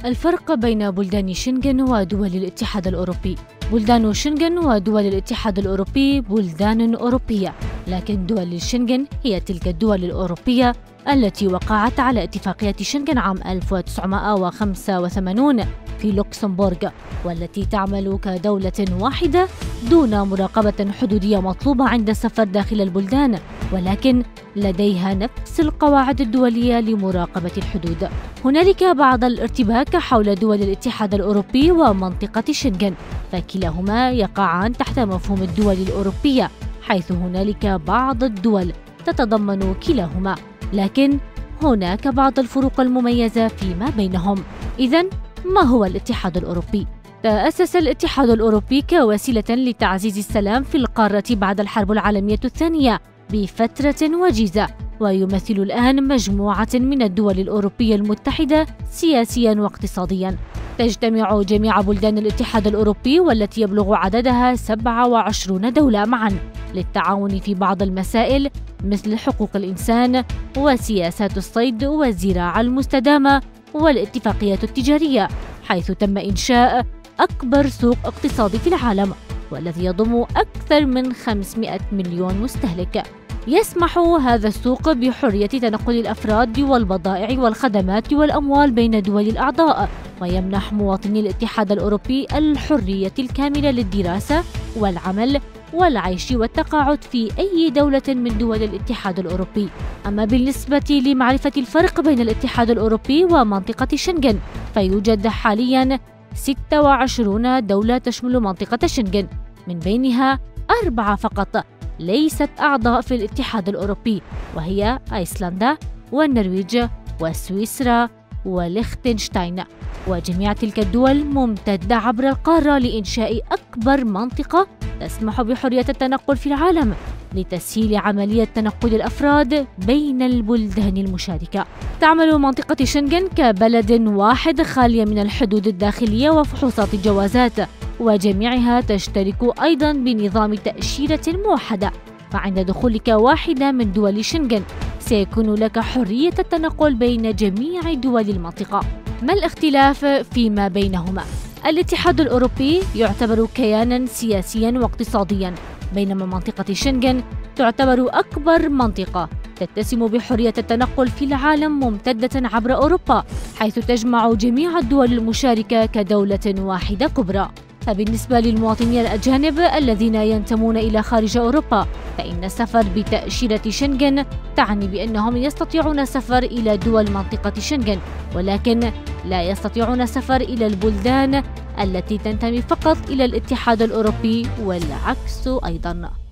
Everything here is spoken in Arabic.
الفرق بين بلدان شنغن ودول الاتحاد الأوروبي. بلدان شنغن ودول الاتحاد الأوروبي بلدان أوروبية، لكن دول شنغن هي تلك الدول الأوروبية التي وقعت على اتفاقية شنغن عام 1985 في لوكسمبورغ، والتي تعمل كدولة واحدة دون مراقبة حدودية مطلوبة عند السفر داخل البلدان، ولكن لديها نفس القواعد الدولية لمراقبة الحدود. هنالك بعض الارتباك حول دول الاتحاد الأوروبي ومنطقة شنغن، فكلاهما يقعان تحت مفهوم الدول الأوروبية، حيث هنالك بعض الدول تتضمن كلاهما، لكن هناك بعض الفروق المميزة فيما بينهم. إذن ما هو الاتحاد الأوروبي؟ تأسس الاتحاد الأوروبي كوسيلة لتعزيز السلام في القارة بعد الحرب العالمية الثانية بفترة وجيزة، ويمثل الآن مجموعة من الدول الأوروبية المتحدة سياسياً واقتصادياً. تجتمع جميع بلدان الاتحاد الأوروبي والتي يبلغ عددها 27 دولة معاً للتعاون في بعض المسائل مثل حقوق الإنسان وسياسات الصيد والزراعة المستدامة والاتفاقيات التجارية، حيث تم إنشاء أكبر سوق اقتصادي في العالم والذي يضم أكثر من 500 مليون مستهلك. يسمح هذا السوق بحرية تنقل الأفراد والبضائع والخدمات والأموال بين دول الأعضاء، ويمنح مواطني الاتحاد الأوروبي الحرية الكاملة للدراسة والعمل والعيش والتقاعد في أي دولة من دول الاتحاد الأوروبي. أما بالنسبة لمعرفة الفرق بين الاتحاد الأوروبي ومنطقة شنغن، فيوجد حالياً 26 دولة تشمل منطقة شنغن، من بينها 4 فقط ليست أعضاء في الاتحاد الأوروبي، وهي أيسلندا والنرويج وسويسرا وليختنشتاين، وجميع تلك الدول ممتدة عبر القارة لإنشاء أكبر منطقة تسمح بحرية التنقل في العالم لتسهيل عملية تنقل الأفراد بين البلدان المشاركة. تعمل منطقة شنغن كبلد واحد خالية من الحدود الداخلية وفحوصات الجوازات، وجميعها تشترك أيضاً بنظام تأشيرة موحدة، فعند دخولك واحدة من دول شنغن سيكون لك حرية التنقل بين جميع دول المنطقة. ما الاختلاف فيما بينهما؟ الاتحاد الأوروبي يعتبر كياناً سياسياً واقتصادياً، بينما منطقة شنغن تعتبر أكبر منطقة تتسم بحرية التنقل في العالم ممتدة عبر أوروبا، حيث تجمع جميع الدول المشاركة كدولة واحدة كبرى. فبالنسبة للمواطنين الأجانب الذين ينتمون إلى خارج أوروبا، فإن السفر بتأشيرة شنغن تعني بأنهم يستطيعون السفر إلى دول منطقة شنغن، ولكن لا يستطيعون السفر إلى البلدان التي تنتمي فقط إلى الاتحاد الأوروبي، والعكس أيضاً.